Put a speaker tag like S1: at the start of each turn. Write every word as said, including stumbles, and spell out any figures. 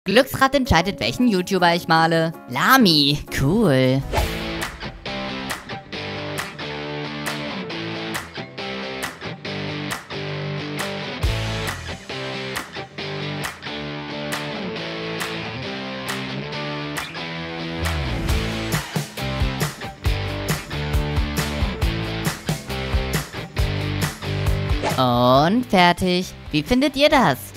S1: Glücksrad entscheidet, welchen YouTuber ich male. Lami, cool. Und fertig. Wie findet ihr das?